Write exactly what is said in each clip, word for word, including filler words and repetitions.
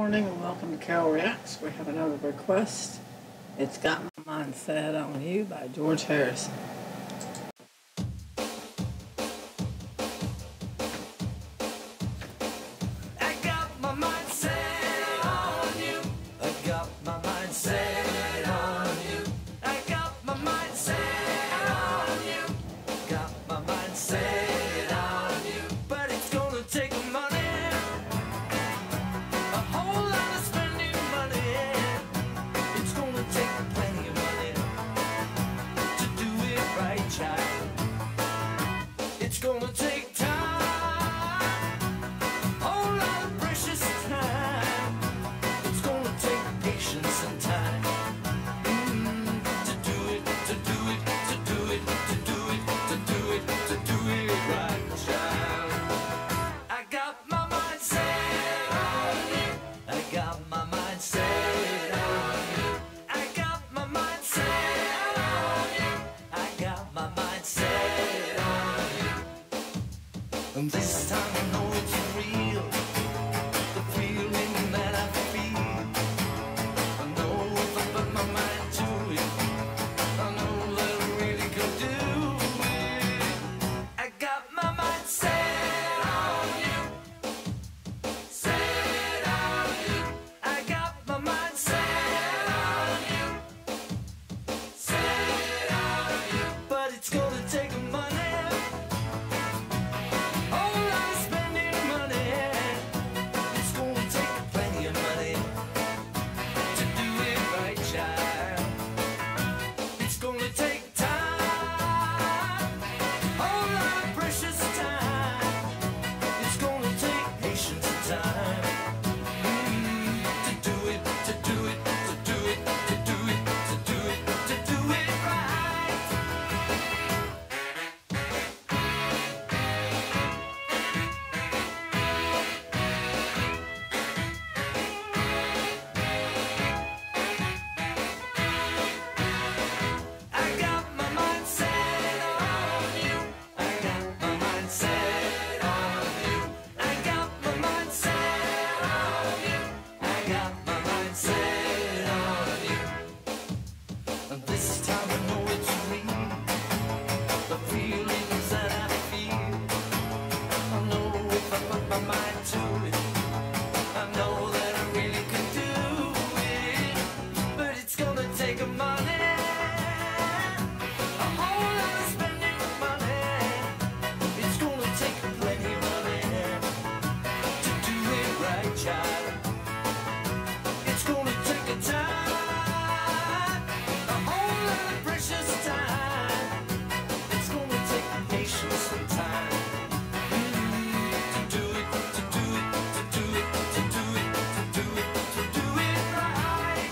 morning and welcome to Carol Reacts. We have another request. It's Got My Mind Set on You by George Harrison. I got my mind set on you. I got my mind set on you. I got my mind set on you. Got my mind set on you. But it's gonna take money. A whole lot of spending money. It's gonna take plenty of money to do it right, child. It's gonna take time. Whole lot of precious time. It's gonna take patience and time. Mm, to do it, to do it, to do it, to do it, to do it, to do it right, child. I got my mind set on you. I got my mind set on you. I got my mind set on you. I got my mind set on you. And this time I know it's real. The feeling that I feel. I know if I put my mind to it, I know that I really could do it. I got my mind set on you. Set on you. I got my mind set on you. Set on you. But it's gonna take money. Whole lot of spending money. It's gonna take plenty of money to do it right, child. It's gonna take time. Whole lot of precious time. It's gonna take patience and time. Mm, to do it, to do it, to do it, to do it, to do it, to do it right. I got my mind set on you. I got my mind set on you. I got my mind set on you. I got my mind set on you. And this time I know it's real. The feelings that I feel. I know if I put my mind to it, I know that I really can do it. But it's gonna take a money. A whole lot of spending money. It's gonna take plenty of money to do it right, child. It's gonna take a time. A whole lot of precious time. It's gonna take patience and time. Mm, to do it, to do it, to do it, to do it, to do it, to do it right.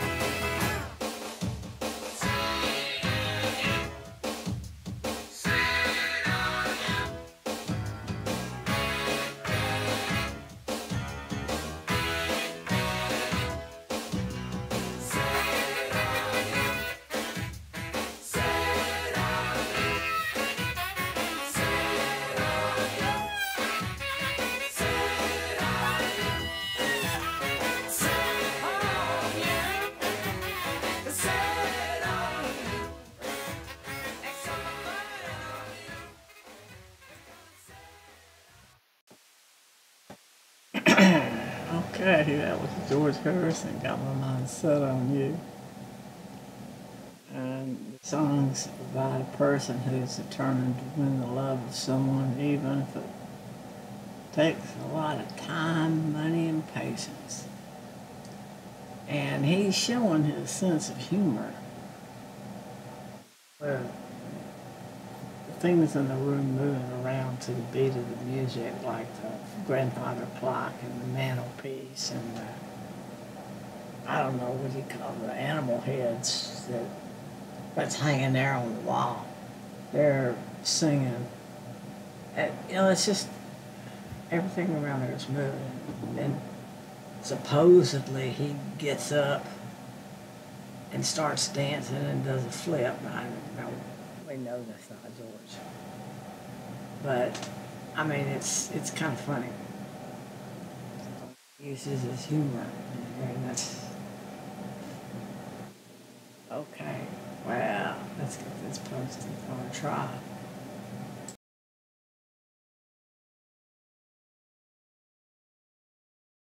Okay, that was George Harrison, Got My Mind Set on You. And the song's about a person who's determined to win the love of someone, even if it takes a lot of time, money, and patience. And he's showing his sense of humor. Where the things in the room moving around to the beat of the music, like the grandfather clock and the mantelpiece and the, I don't know what you call the animal heads that that's hanging there on the wall. They're singing. And, you know, it's just everything around there is moving. And supposedly he gets up and starts dancing and does a flip. I don't know. We know that's not George. But I mean, it's it's kind of funny. uses his humor. And that's okay. Well, let's get this posted on trial.